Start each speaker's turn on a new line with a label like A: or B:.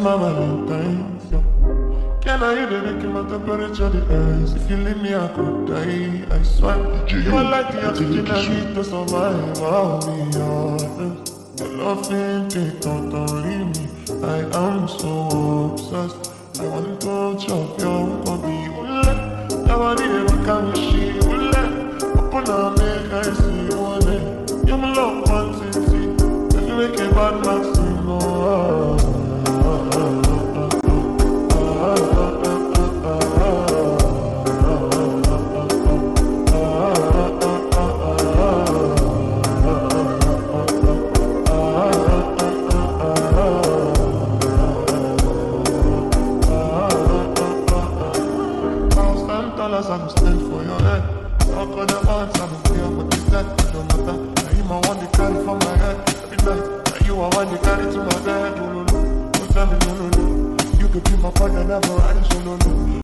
A: my Valentine's. Yeah. Can I hear the making my temperature the rise? If you leave me, I could die. I swear. You are like the oxygen I need to survive. I'll be honest. Your loving don't leave me. I am so obsessed. I want to chop your body. Your body never can she. Open up, make I see one. You my love fancy. You make a bad man sing.
B: I go stand for your head. Talk on the odds, I go clear what you said. It don't matter. Now you my one they carry from my head every night. Now you are one they carry to my bed. No, no, no. Don't tell me no, no, no. You could be my partner, never ride solo, no.